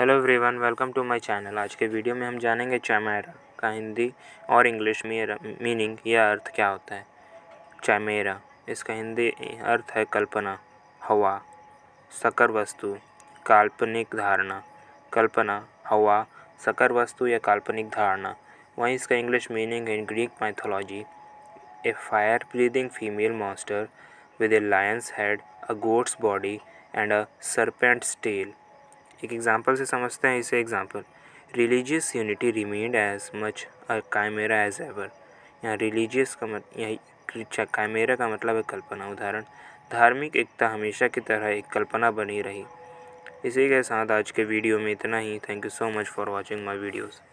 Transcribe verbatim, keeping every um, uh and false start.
Hello everyone, welcome to my channel. आज के video में हम जानेंगे चैमेरा का हिंदी और इंग्लिश में मीनिंग या अर्थ क्या होता है। चैमेरा, इसका हिंदी अर्थ है कल्पना, हवा, साकार वस्तु, काल्पनिक धारणा। कल्पना, हवा, साकार वस्तु या काल्पनिक धारणा। वहीं इसका इंग्लिश मीनिंग है in Greek mythology a fire breathing female monster with a lion's head, a goat's body and a serpent's tail. एक एग्जाम्पल से समझते हैं इसे। Example, religious unity remained as much a chimera as ever. यहाँ religious का मत यही chimera का मतलब है कल्पना। उदाहरण, धार्मिक एकता हमेशा की तरह एक कल्पना बनी रही। इसी के साथ आज के वीडियो में इतना ही। Thank you so much for watching my videos.